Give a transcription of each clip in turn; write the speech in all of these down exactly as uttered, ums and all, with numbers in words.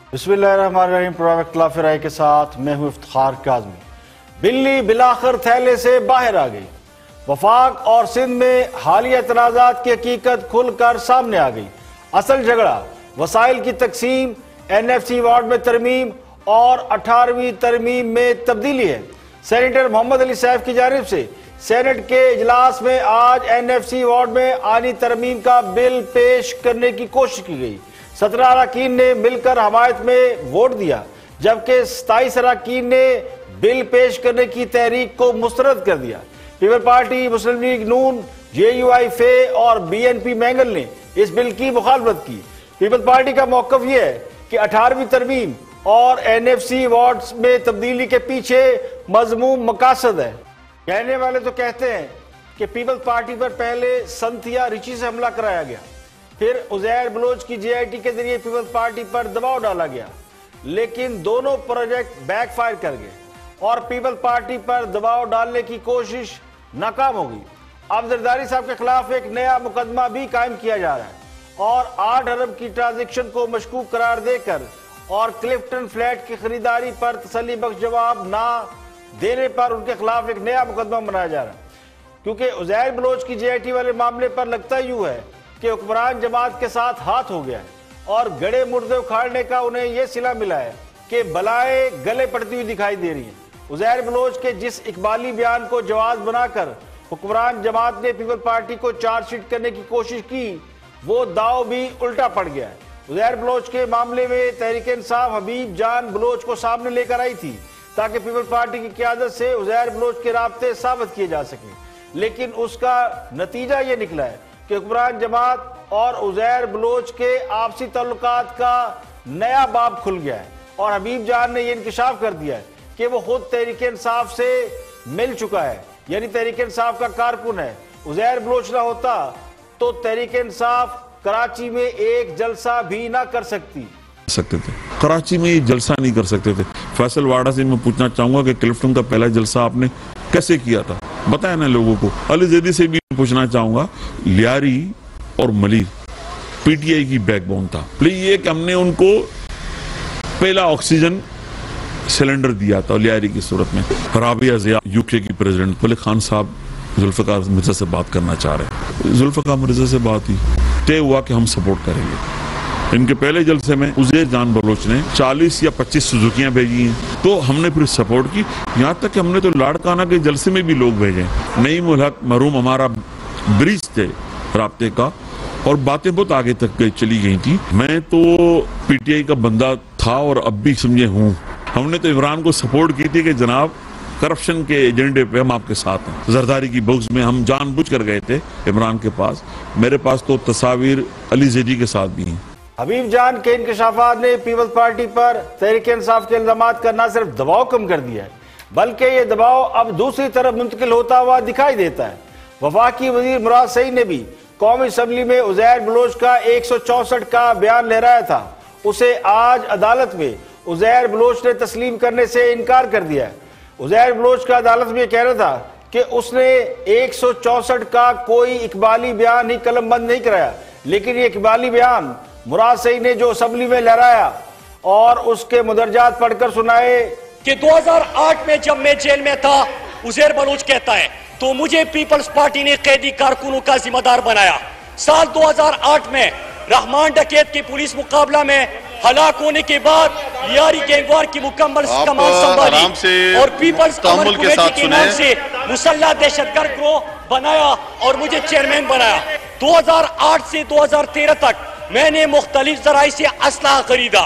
بسم اللہ الرحمن الرحیم، پروگرام اختلاف رائے کے ساتھ میں ہوں افتخار کاظمی۔ بلی بلاخر تھیلے سے باہر آ گئی۔ وفاق اور سندھ میں حالیہ تنازعات کی حقیقت کھل کر سامنے آ گئی۔ اصل جھگڑا وسائل کی تقسیم، این ایف سی وارڈ میں ترمیم اور اٹھارہویں ترمیم میں تبدیلی ہے۔ سینیٹر محمد علی سیف کی جانب سے سینٹ کے اجلاس میں آج این ایف سی وارڈ میں آئینی ترمیم کا بل پیش کرنے کی کوشش کی گئی۔ سترہ اراکین نے مل کر حمایت میں ووٹ دیا، جبکہ ستائیس اراکین نے بل پیش کرنے کی تحریک کو مسترد کر دیا۔ People Party, Muslim League Noon, J U I F اور بی این پی مینگل نے اس بل کی مخالفت کی۔ پیپل پارٹی کا موقف یہ ہے کہ اٹھارہویں ترمیم اور این ایف سی وارڈز میں تبدیلی کے پیچھے مذموم مقاصد ہے۔ کہنے والے تو کہتے ہیں کہ پیپل پارٹی پر پہلے سنتھیا ریچی سے حملہ کرایا گیا، پھر عزیر بلوچ کی جے آئی ٹی کے ذریعے پیپل پارٹی پر دباؤ ڈالا گیا، لیکن دونوں پروجیکٹ بیک فائر کر گئے اور پیپل پارٹی پر دباؤ ڈالنے کی کوشش ناکام ہو گئی۔ اب زرداری صاحب کے خلاف ایک نیا مقدمہ بھی قائم کیا جا رہا ہے اور آٹھ ارب کی ٹرانزیکشن کو مشکوک قرار دے کر اور کلفٹن فلیٹ کی خریداری پر تسلی بخش جواب نہ دینے پر ان کے خلاف ایک نیا مقدمہ بنایا جا رہا ہے، کیونکہ عزیر بلوچ کی جے آئی ٹی والے معاملے پر لگتا یوں ہے کہ حکمران جماعت کے ساتھ ہاتھ ہو گیا ہے اور گڑے مردے اکھاڑنے کا انہیں یہ صلہ ملا ہے کہ بلائیں گلے پڑتی ہوئی دکھائی دے رہی ہیں۔ عزیر بلوچ کے جس اقبالی بیان کو جواز بنا کر حکمران جماعت نے پیپل پارٹی کو چارج شیٹ کرنے کی کوشش کی، وہ داؤ بھی الٹا پڑ گیا ہے۔ عزیر بلوچ کے معاملے میں تحریک انصاف حبیب جان بلوچ کو سامنے لے کر آئی تھی تاکہ پیپل پارٹی کی قیادت سے عزیر بلوچ کے رابطے ثابت کیے جا سکیں، لیکن اس کا نتیجہ یہ نکلا ہے کہ حکمران جماعت اور عزیر بلوچ کے آپسی تعلقات کا نیا باب کھل گیا ہے اور حبیب جان نے یہ انکشاف کر دیا ہے کہ وہ خود تحریک انصاف سے مل چکا ہے، یعنی تحریک انصاف کا کارکن ہے۔ عزیر بلوچ نہ ہوتا تو تحریک انصاف کراچی میں ایک جلسہ بھی نہ کر سکتی سکتے تھے کراچی میں یہ جلسہ نہیں کر سکتے تھے۔ فیصل واڈا سے میں پوچھنا چاہوں گا کہ کلفٹن کا پہلا جلسہ آپ نے کیسے کیا تھا، بتائیں نا لوگوں کو۔ علی زیدی سے بھی پوچھنا چاہوں گا، لیاری اور ملیر پی ٹی آئی کی بیک بون تھا، لیکن یہ کہ ہم نے ان کو پہلا آکسیجن سلنڈر دیا تھا لیاری کی صورت میں۔ رابعہ ضیاء یو کے کی پریزیڈنٹ، ملک خان صاحب ذوالفقار مرزا سے بات کرنا چاہ رہے ہیں، ذوالفقار مرزا سے بات ہی طے ہوا کہ ہم سپورٹ کریں گے۔ ان کے پہلے جلسے میں عزیر جان بلوچ نے چالیس یا پچیس سزوکیاں بھیجی ہیں، تو ہم نے پھر سپورٹ کی، یہاں تک کہ ہم نے تو لاڑکانہ کے جلسے میں بھی لوگ بھیجے۔ نعیم الحق مرحوم ہمارا برج تھے رابطے کا، اور باتیں بہت آگے تک چلی گئی تھی۔ میں تو پی ٹی آئی کا بندہ تھا اور اب بھی سمجھے ہوں۔ ہم نے تو عمران کو سپورٹ کی تھی کہ جناب کرپشن کے ایجنڈے پہ ہم آپ کے ساتھ ہیں۔ زرداری کی بغض میں ہم جان بوجھ کر گئے تھے عمران کے پاس۔ میرے پاس تو تصاویر علی زیدی کے ساتھ بھی ہیں۔ حبیب جان کے انکشافات نے پیپل پارٹی پر تحریک انصاف کے الزامات کا نہ صرف دباؤ کم کر دیا ہے، بلکہ یہ دباؤ اب دوسری طرف منتقل ہوتا ہوا دکھائی دیتا ہے۔ وفاقی وزیر مراد سعید نے بھی قومی اسمبلی میں عزیر بلوچ کا ایک سو چونسٹھ کا بیان لہرایا تھا، اسے آج عدالت میں عزیر بلوچ نے تسلیم کرنے سے انکار کر دیا ہے۔ عزیر بلوچ کا عدالت میں یہ کہہ رہا تھا کہ اس نے ایک سو چونسٹھ کا کوئی اقبالی بیان ہی قلم بند نہیں کرایا، لیکن یہ اقبالی بیان مراد سعید نے جو اسمبلی میں لہرایا اور اس کے مدرجات پڑھ کر سنائے کہ دو ہزار آٹھ میں جب میں جیل میں تھا، عزیر بلوچ کہتا ہے تو مجھے پیپلز پارٹی نے قیدی کارکنوں کا ذمہ دار بنایا۔ سال دو ہزار آٹھ میں رحمان ڈکیت کے پولیس مقابلہ میں ہلاک ہونے کے بعد لیاری گینگوار کی مکمل کمان سنبھالی اور پیپلز امن کمیٹی کے نام سے مسلح دہشت گرد گروہ بنایا اور مجھے چیئرمین بنایا۔ دو ہزار آٹھ سے دو ہزار تیرہ تک میں نے مختلف ذرائع سے اسلحہ خریدا،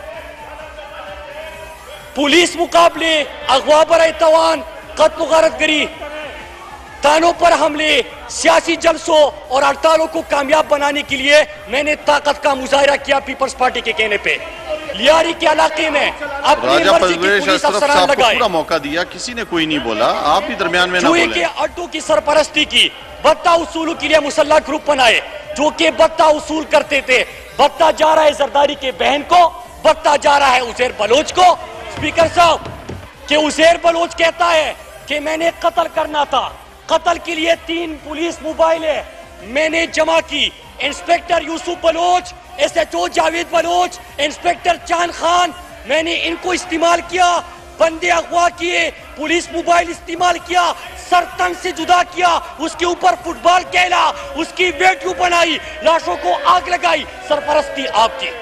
پولیس مقابلے، اغوا برائے توان، قتل و غارت گری، تانوں پر حملے، سیاسی جلسوں اور ہڑتالوں کو کامیاب بنانے کے لیے میں نے طاقت کا مظاہرہ کیا پیپلز پارٹی کے کہنے پہ۔ لیاری کے علاقے میں اپنی مرضی کی پولیس افسران لگائے، پورا موقع دیا، کسی نے کوئی نہیں بولا، آپ ہی درمیان میں نہ بولے۔ جوئی کے اڈوں کی سرپرستی کی، بتہ اصولوں کے لیے مسلح گروپ بنائے جو کہ بتہ اصول کرتے تھے۔ بتہ جا رہا ہے زرداری کے بہن کو، بتہ جا رہا ہے عزیر بلوچ کو۔ سپیکر صاحب کہ عزیر بلوچ کہتا ہے کہ میں نے قتل کرنا تھا، قتل کے لیے تین پولیس موبائل ہے میں نے جمع کی۔ Inspector Yousuf Baloch S H O Javed Baloch, inspector Chand Khan, میں نے ان کو استعمال کیا، بندے اغوا کیے، پولیس موبائل استعمال کیا، سرطن سے جدا کیا، اس کے اوپر فٹ بال کھیلا، اس کی ویڈیو بنائی، لاشوں کو آگ لگائی، سرپرستی آپ کی۔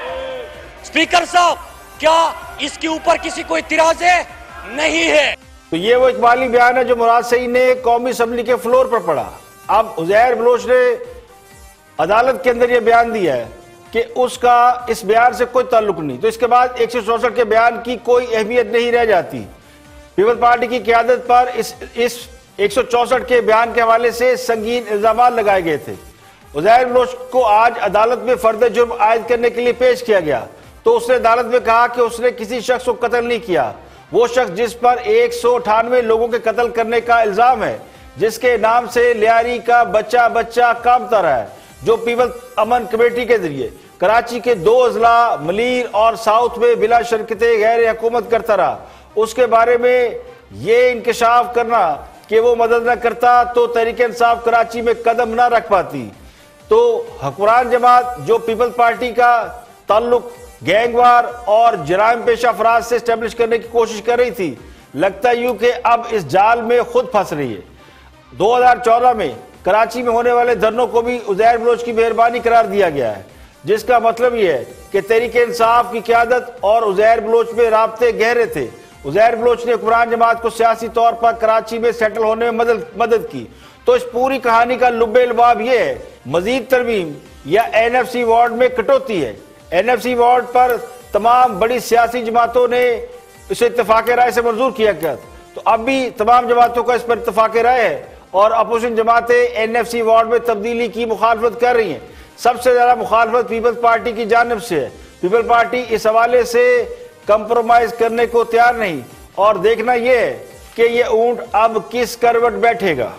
اسپیکر صاحب، کیا اس کے اوپر کسی کو اعتراض ہے؟ نہیں ہے۔ تو یہ وہ اقبالی بیان ہے جو مراد سعید نے قومی اسمبلی کے فلور پر پڑھا۔ اب عزیر بلوچ نے عدالت کے اندر یہ بیان دیا ہے کہ اس کا اس بیان سے کوئی تعلق نہیں، تو اس کے بعد ایک سو چونسٹھ کے بیان کی کوئی اہمیت نہیں رہ جاتی۔ پیپلز پارٹی کی قیادت پر اس اس ایک سو چونسٹھ کے بیان کے حوالے سے سنگین الزامات لگائے گئے تھے۔ عزیر بلوچ کو آج عدالت میں فرد جرم عائد کرنے کے لیے پیش کیا گیا تو اس نے عدالت میں کہا کہ اس نے کسی شخص کو قتل نہیں کیا۔ وہ شخص جس پر ایک سو اٹھانوے لوگوں کے قتل کرنے کا الزام ہے، جس کے نام سے لیاری کا بچہ بچہ کامتا رہا ہے، جو پیپلز امن کمیٹی کے ذریعے کراچی کے دو اضلاع ملیر اور ساؤتھ میں بلا شرکت غیر حکومت کرتا رہا، اس کے بارے میں یہ انکشاف کرنا کہ وہ مدد نہ کرتا تو تحریک انصاف کراچی میں قدم نہ رکھ پاتی۔ تو حکمران جماعت جو پیپلز پارٹی کا تعلق گینگوار اور جرائم پیشہ افراد سے اسٹیبلش کرنے کی کوشش کر رہی تھی، لگتا یوں کہ اب اس جال میں خود پھنس رہی ہے۔ دو ہزار چودہ میں کراچی میں ہونے والے دھرنوں کو بھی عزیر بلوچ کی مہربانی قرار دیا گیا ہے، جس کا مطلب یہ ہے کہ تحریک انصاف کی قیادت اور عزیر بلوچ میں رابطے گہرے تھے۔ عزیر بلوچ نے حکمران جماعت کو سیاسی طور پر کراچی میں سیٹل ہونے میں مدد کی۔ تو اس پوری کہانی کا لب لباب یہ ہے، مزید ترمیم یا این ایف سی وارڈ میں کٹوتی ہے۔ این ایف سی وارڈ پر تمام بڑی سیاسی جماعتوں نے اسے اتفاق رائے سے منظور کیا گیا، تو اب بھی تمام جماعتوں کا اس پر اتفاق رائے ہے اور اپوزیشن جماعتیں این ایف سی وارڈ میں تبدیلی کی مخالفت کر رہی ہیں۔ سب سے زیادہ مخالفت پیپلز پارٹی کی جانب سے ہے۔ پیپلز پارٹی اس حوالے سے کمپرومائز کرنے کو تیار نہیں، اور دیکھنا یہ ہے کہ یہ اونٹ اب کس کروٹ بیٹھے گا۔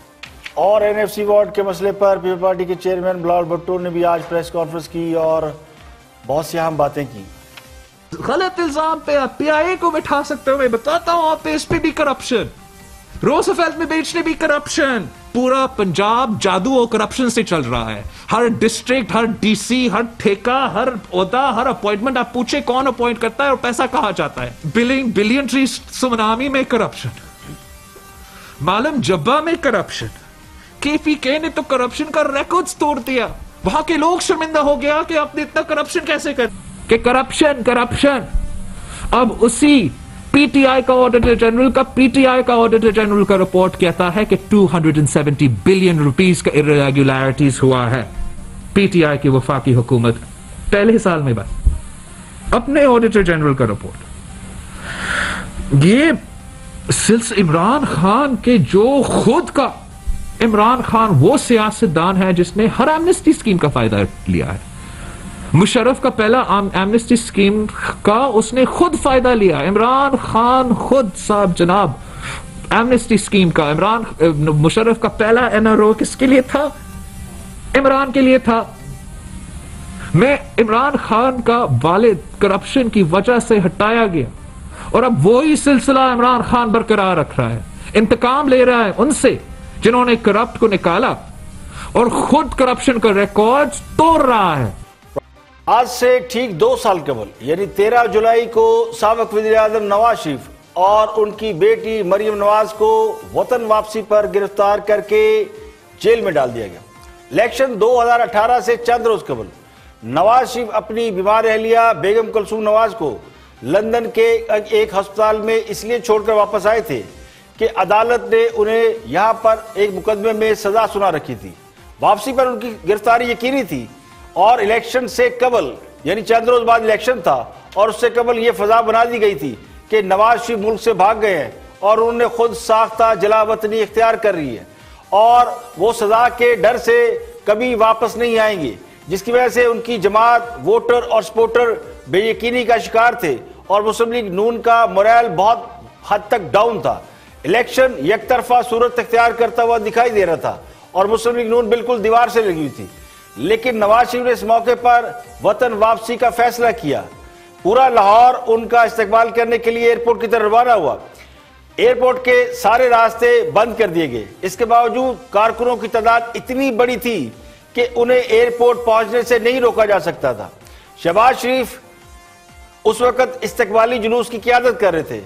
اور این ایف سی وارڈ کے مسئلے پر پیپلز پارٹی کے چیئرمین بلاول بھٹو نے بھی آج پریس کانفرنس کی اور بہت سی اہم باتیں کی۔ غلط الزام پہ آپ پی آئی اے کو بٹھا سکتے ہو، میں بتاتا ہوں آپ پہ اس پہ بھی کرپشن، روزفیلٹ میں بیچنے بھی کرپشن، پورا پنجاب جادو اور کرپشن سے چل رہا ہے۔ ہر ڈسٹرکٹ، ہر ڈی سی، ہر ٹھیکہ، ہر عہدہ، ہر اپوائنٹمنٹ آپ پوچھے کون اپوائنٹ کرتا ہے اور پیسہ کہاں جاتا ہے۔ بلنگ بلین ٹری سونامی میں کرپشن، معلوم جبہ میں کرپشن، کے پی کے نے تو کرپشن کا ریکارڈز توڑ دیا۔ وہاں کے لوگ شرمندہ ہو گیا کہ آپ نے اتنا کرپشن کیسے کر کہ کرپشن کرپشن اب اسی پی ٹی آئی کا آڈیٹر جنرل کا پی ٹی آئی کا آڈیٹر جنرل کا رپورٹ کہتا ہے کہ دو سو ستر بلین روپیز کا irregularities ہوا ہے۔ پی ٹی آئی کی وفاقی حکومت پہلے سال میں بس اپنے آڈیٹر جنرل کا رپورٹ، یہ سلسلہ عمران خان کے جو خود کا عمران خان وہ سیاستدان ہے جس نے ہر ایمنسٹی اسکیم کا فائدہ لیا ہے۔ مشرف کا پہلا ایمنسٹی اسکیم کا اس نے خود فائدہ لیا۔ عمران خان خود صاحب جناب ایمنسٹی اسکیم کا، عمران مشرف کا پہلا این آر او کس کے لیے تھا؟ عمران کے لیے تھا۔ میں عمران خان کا والد کرپشن کی وجہ سے ہٹایا گیا اور اب وہی سلسلہ عمران خان برقرار رکھ رہا ہے، انتقام لے رہا ہے ان سے جنہوں نے کرپٹ کو نکالا اور خود کرپشن کا ریکارڈ توڑ رہا ہے۔ آج سے ٹھیک دو سال قبل یعنی تیرہ جولائی کو سابق وزیر اعظم نواز شریف اور ان کی بیٹی مریم نواز کو وطن واپسی پر گرفتار کر کے جیل میں ڈال دیا گیا۔ الیکشن دو ہزار اٹھارہ سے چند روز قبل نواز شریف اپنی بیمار اہلیہ بیگم کلثوم نواز کو لندن کے ایک ہسپتال میں اس لیے چھوڑ کر واپس آئے تھے کہ عدالت نے انہیں یہاں پر ایک مقدمے میں سزا سنا رکھی تھی۔ واپسی پر ان کی گرفتاری یقینی تھی اور الیکشن سے قبل یعنی چند روز بعد الیکشن تھا اور اس سے قبل یہ فضا بنا دی گئی تھی کہ نواز شریف ملک سے بھاگ گئے ہیں اور انہوں نے خود ساختہ جلا وطنی اختیار کر رہی ہے اور وہ سزا کے ڈر سے کبھی واپس نہیں آئیں گے، جس کی وجہ سے ان کی جماعت ووٹر اور سپورٹر بے یقینی کا شکار تھے اور مسلم لیگ نون کا موریل بہت حد تک ڈاؤن تھا۔ الیکشن یک طرفہ صورت اختیار کرتا ہوا دکھائی دے رہا تھا اور مسلم لیگ نون بالکل دیوار سے لگی ہوئی تھی، لیکن نواز شریف نے اس موقع پر وطن واپسی کا فیصلہ کیا۔ پورا لاہور ان کا استقبال کرنے کے لیے ایئرپورٹ کی طرف روانہ ہوا۔ ایئرپورٹ کے سارے راستے بند کر دیے گئے، اس کے باوجود کارکنوں کی تعداد اتنی بڑی تھی کہ انہیں ایئرپورٹ پہنچنے سے نہیں روکا جا سکتا تھا۔ شہباز شریف اس وقت استقبالی جلوس کی قیادت کر رہے تھے،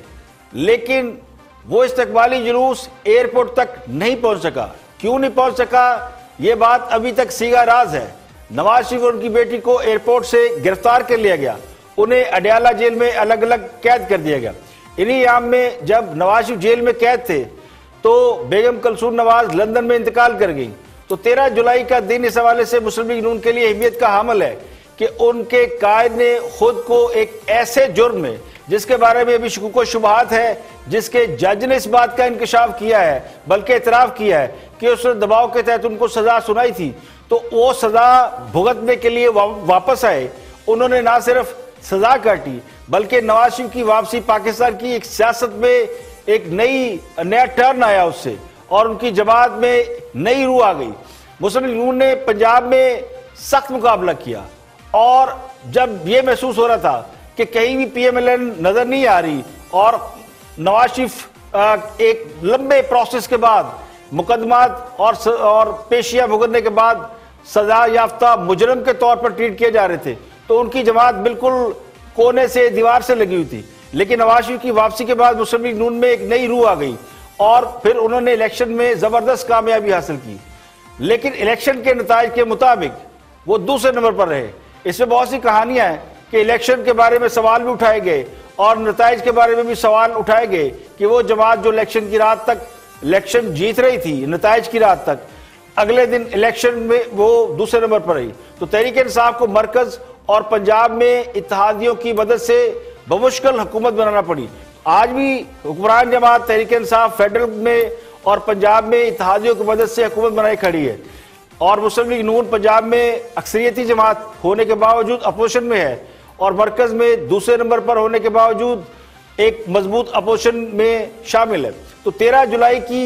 لیکن وہ استقبالی جلوس ایئرپورٹ تک نہیں پہنچ سکا۔ کیوں نہیں پہنچ سکا یہ بات ابھی تک سیگا راز ہے۔ نواز شریف اور ان کی بیٹی کو ایئرپورٹ سے گرفتار کر لیا گیا، انہیں اڈیالہ جیل میں الگ الگ قید کر دیا گیا۔ انہی ایام میں جب نواز شریف جیل میں قید تھے تو بیگم کلثوم نواز لندن میں انتقال کر گئی۔ تو تیرہ جولائی کا دن اس حوالے سے مسلم لیگ نون کے لیے اہمیت کا حامل ہے کہ ان کے قائد نے خود کو ایک ایسے جرم میں جس کے بارے میں ابھی شکوک و شبہات ہے، جس کے جج نے اس بات کا انکشاف کیا ہے بلکہ اعتراف کیا ہے کہ اس نے دباؤ کے تحت ان کو سزا سنائی تھی، تو وہ سزا بھگتنے کے لیے واپس آئے۔ انہوں نے نہ صرف سزا کاٹی بلکہ نواز شریف کی واپسی پاکستان کی ایک سیاست میں ایک نئی نیا ٹرن آیا اس سے، اور ان کی جماعت میں نئی روح آ گئی۔ مسلم لیگ نون نے پنجاب میں سخت مقابلہ کیا، اور جب یہ محسوس ہو رہا تھا کہ کہیں بھی پی ایم ایل این نظر نہیں آ رہی اور نواز شریف ایک لمبے پروسیس کے بعد مقدمات اور اور پیشیاں بھگتنے کے بعد سزا یافتہ مجرم کے طور پر ٹریٹ کیے جا رہے تھے، تو ان کی جماعت بالکل کونے سے دیوار سے لگی ہوئی تھی۔ لیکن نواز شریف کی واپسی کے بعد مسلم لیگ نون میں ایک نئی روح آ گئی، اور پھر انہوں نے الیکشن میں زبردست کامیابی حاصل کی۔ لیکن الیکشن کے نتائج کے مطابق وہ دوسرے نمبر پر رہے۔ اس میں بہت سی کہانیاں ہیں کہ الیکشن کے بارے میں سوال بھی اٹھائے گئے اور نتائج کے بارے میں بھی سوال اٹھائے گئے کہ وہ جماعت جو الیکشن کی رات تک الیکشن جیت رہی تھی، نتائج کی رات تک، اگلے دن الیکشن میں وہ دوسرے نمبر پر رہی۔ تو تحریک انصاف کو مرکز اور پنجاب میں اتحادیوں کی مدد سے بمشکل حکومت بنانا پڑی۔ آج بھی حکمران جماعت تحریک انصاف فیڈرل میں اور پنجاب میں اتحادیوں کی مدد سے حکومت بنائی کھڑی ہے، اور مسلم لیگ نون پنجاب میں اکثریتی جماعت ہونے کے باوجود اپوزیشن میں ہے، اور مرکز میں دوسرے نمبر پر ہونے کے باوجود ایک مضبوط اپوزیشن میں شامل ہے۔ تو تیرہ جولائی کی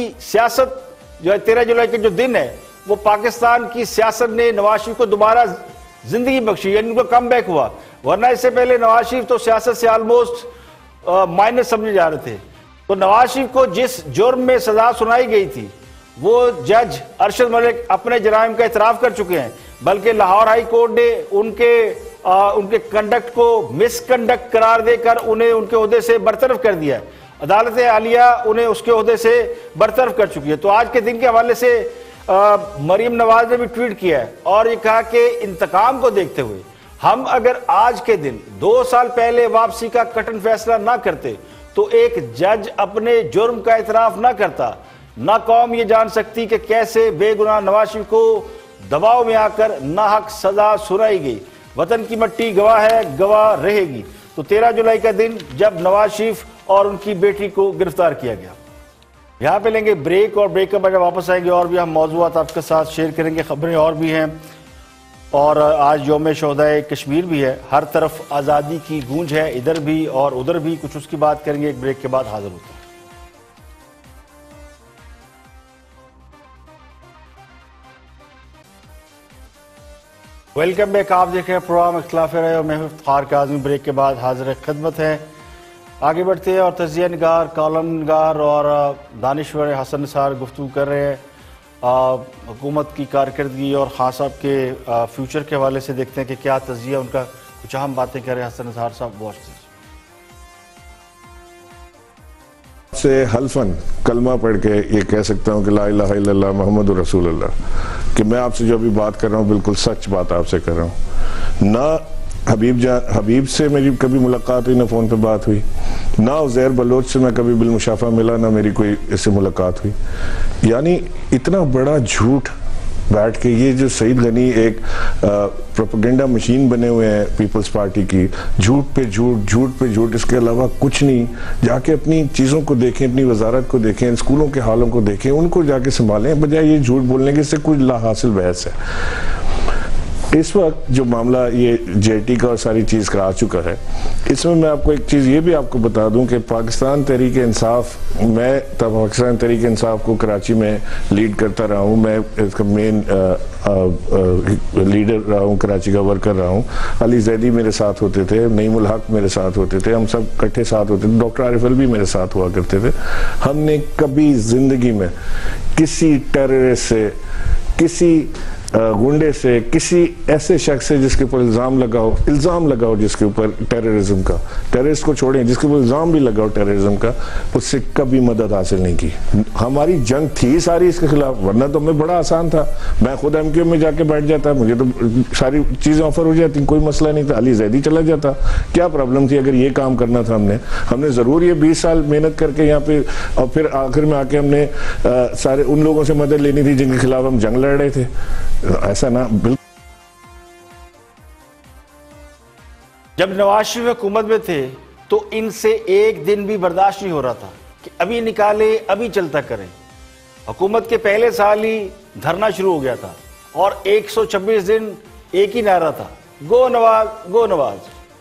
سیاست جو ہے، تیرہ جولائی کے جو دن ہے، وہ پاکستان کی سیاست نے نواز شریف کو دوبارہ زندگی بخشی، یعنی ان کو کم بیک ہوا، ورنہ اس سے پہلے نواز شریف تو سیاست سے آلموسٹ مائنس سمجھے جا رہے تھے۔ تو نواز شریف کو جس جرم میں سزا سنائی گئی تھی وہ جج ارشد ملک اپنے جرائم کا اعتراف کر چکے ہیں، بلکہ لاہور ہائی کورٹ نے ان کے ان کے کنڈکٹ کو مس کنڈکٹ قرار دے کر انہیں ان کے عہدے سے برطرف کر دیا ہے۔ عدالت عالیہ انہیں اس کے عہدے سے برطرف کر چکی ہے۔ تو آج کے دن کے حوالے سے مریم نواز نے بھی ٹویٹ کیا ہے اور یہ کہا کہ انتقام کو دیکھتے ہوئے ہم اگر آج کے دن دو سال پہلے واپسی کا کٹن فیصلہ نہ کرتے تو ایک جج اپنے جرم کا اعتراف نہ کرتا، نہ قوم یہ جان سکتی کہ کیسے بے گناہ نواز شریف کو دباؤ میں آ کر ناحق سزا سنائی گئی۔ وطن کی مٹی گواہ ہے، گواہ رہے گی۔ تو تیرہ جولائی کا دن جب نواز شریف اور ان کی بیٹی کو گرفتار کیا گیا۔ یہاں پہ لیں گے بریک، اور بریک کے بعد واپس آئیں گے اور بھی ہم موضوعات آپ کے ساتھ شیئر کریں گے، خبریں اور بھی ہیں، اور آج یوم شہدائے کشمیر بھی ہے، ہر طرف آزادی کی گونج ہے، ادھر بھی اور ادھر بھی، کچھ اس کی بات کریں گے۔ ایک بریک کے بعد حاضر ہوتے ہیں۔ ویلکم بیک، آپ دیکھ رہے ہیں پروگرام اختلاف رائے اور میں ہوں افتخار کاظمی۔ بریک کے بعد حاضر خدمت ہے، آگے بڑھتے ہیں اور تجزیہ نگار، کالم نگار اور دانشور حسن نثار گفتگو کر رہے ہیں حکومت کی کارکردگی اور خان صاحب کے فیوچر کے حوالے سے۔ دیکھتے ہیں کہ کیا تجزیہ ان کا، کچھ اہم باتیں کر رہے ہیں حسن نثار صاحب۔ واچ سے حلفاً کلمہ پڑھ کے یہ کہہ سکتا ہوں کہ لا الہ الا اللہ محمد رسول اللہ، کہ میں آپ سے جو بھی بات کر رہا ہوں بالکل سچ بات آپ سے کر رہا ہوں۔ نہ حبیب جان حبیب سے میری کبھی ملاقات ہوئی، نہ فون پہ بات ہوئی، نہ عزیر بلوچ سے میں کبھی بالمشافہ ملا، نہ میری کوئی اس سے ملاقات ہوئی۔ یعنی اتنا بڑا جھوٹ بیٹھ کے، یہ جو سعید غنی ایک پروپیگنڈا مشین بنے ہوئے ہیں پیپلز پارٹی کی، جھوٹ پہ جھوٹ، جھوٹ پہ جھوٹ، اس کے علاوہ کچھ نہیں۔ جا کے اپنی چیزوں کو دیکھیں، اپنی وزارت کو دیکھیں، اسکولوں کے حالوں کو دیکھیں، ان کو جا کے سنبھالیں، بجائے یہ جھوٹ بولنے کے، اس سے کوئی لا حاصل بحث ہے۔ اس وقت جو معاملہ یہ جے آئی ٹی کا اور ساری چیز کا آ چکا ہے، اس میں میں آپ کو ایک چیز یہ بھی آپ کو بتا دوں کہ پاکستان تحریک انصاف، میں پاکستان تحریک انصاف کو کراچی میں لیڈ کرتا رہا ہوں، میں اس کا مین لیڈر رہا ہوں، کراچی کا ورکر رہا ہوں۔ علی زیدی میرے ساتھ ہوتے تھے، نعیم الحق میرے ساتھ ہوتے تھے، ہم سب کٹھے ساتھ ہوتے تھے، ڈاکٹر عارف الوی بھی میرے ساتھ ہوا کرتے تھے۔ ہم نے کبھی زندگی میں کسی ٹیررسٹ سے، کسی गुंडे से, किसी ऐसे शख्स से जिसके ऊपर इल्ज़ाम लगाओ इल्ज़ाम लगाओ जिसके ऊपर टेररिज्म का, टेररिस्ट को छोड़ें, जिसके ऊपर इल्ज़ाम भी लगाओ टेररिज्म का, उससे कभी मदद हासिल नहीं की। हमारी जंग थी सारी इसके खिलाफ, वरना तो हमें बड़ा आसान था, मैं खुद एम क्यू में जाके बैठ जाता, मुझे तो सारी चीज़ें ऑफर हो जाती, कोई मसला नहीं था, अली जैदी चला जाता, क्या प्रॉब्लम थी अगर ये काम करना था। हमने हमने ज़रूर ये बीस साल मेहनत करके यहाँ पे, और फिर आखिर में आके हमने आ, सारे उन लोगों से मदद लेनी थी जिनके खिलाफ हम जंग लड़ रहे थे, ऐसा ना। बिल्कुल जब नवाज शरीफ हुकूमत में थे तो इनसे एक दिन भी बर्दाश्त नहीं हो रहा था कि अभी निकाले अभी चलता करें। हुकूमत के पहले साल ही धरना शुरू हो गया था और एक सौ छब्बीस दिन एक ही नारा था, गो नवाज गो नवाज।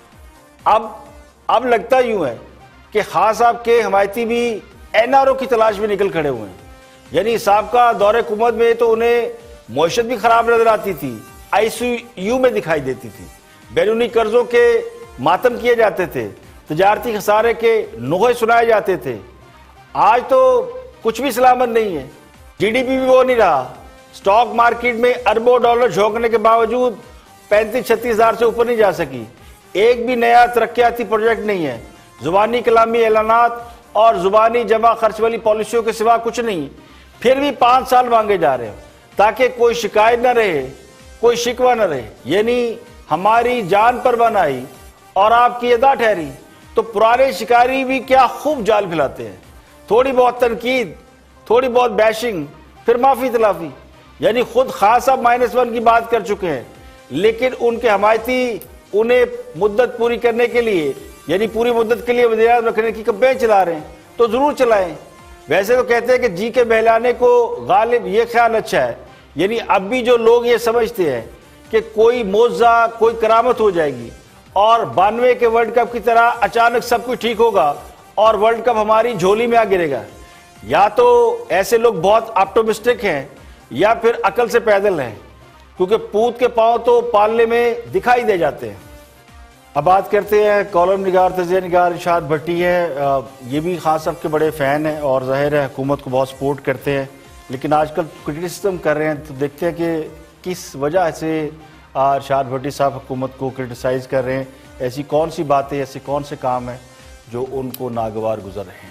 अब अब लगता यूं है कि खान साहब के हमायती भी एन आर ओ की तलाश में निकल खड़े हुए हैं। यानी साहब का दौरे हुकूमत में तो उन्हें मौशत भी खराब नजर आती थी, आई सी यू में दिखाई देती थी, बैरूनी कर्जों के मातम किए जाते थे, तजारती खसारे के नोहे सुनाए जाते थे। आज तो कुछ भी सलामत नहीं है, जी डी पी भी वो नहीं रहा, स्टॉक मार्केट में अरबों डॉलर झोंकने के बावजूद पैंतीस छत्तीस हजार से ऊपर नहीं जा सकी, एक भी नया तरक्याती प्रोजेक्ट नहीं है, जुबानी कलामी ऐलानात और जुबानी जमा खर्च वाली पॉलिसियों के सिवा कुछ नहीं। फिर भी पांच साल मांगे जा रहे हैं ताकि कोई शिकायत न रहे, कोई शिकवा न रहे। यानी हमारी जान पर बन आई और आपकी अदा ठहरी। तो पुराने शिकारी भी क्या खूब जाल फैलाते हैं, थोड़ी बहुत तनकीद, थोड़ी बहुत बैशिंग, फिर माफी तलाफी। यानी खुद खान साहब माइनस वन की बात कर चुके हैं, लेकिन उनके हमायती उन्हें मुद्दत पूरी करने के लिए, यानी पूरी मुद्दत के लिए वज़ीर-ए-आज़म रखने की कैंपेन चला रहे हैं, तो जरूर चलाएं। वैसे तो कहते हैं कि जी के बहलाने को गालिब ये ख्याल अच्छा है। यानी अब भी जो लोग ये समझते हैं कि कोई मोजा, कोई करामत हो जाएगी और बानवे के वर्ल्ड कप की तरह अचानक सब कुछ ठीक होगा और वर्ल्ड कप हमारी झोली में आ गिरेगा, या तो ऐसे लोग बहुत ऑप्टिमिस्टिक हैं या फिर अकल से पैदल हैं, क्योंकि पूत के पांव तो पालने में दिखाई दे जाते हैं। अब बात करते हैं कॉलम निगार, तजिया निगार इरशाद भट्टी है। ये भी खान साहब के बड़े फ़ैन हैं और ज़ाहिर है हुकूमत को बहुत सपोर्ट करते हैं, लेकिन आजकल क्रिटिसिज्म कर रहे हैं। तो देखते हैं कि किस वजह से इरशाद भट्टी साहब हुकूमत को क्रिटिसाइज़ कर रहे हैं, ऐसी कौन सी बातें, ऐसे कौन से काम हैं जो उनको नागवार गुजर रहे हैं।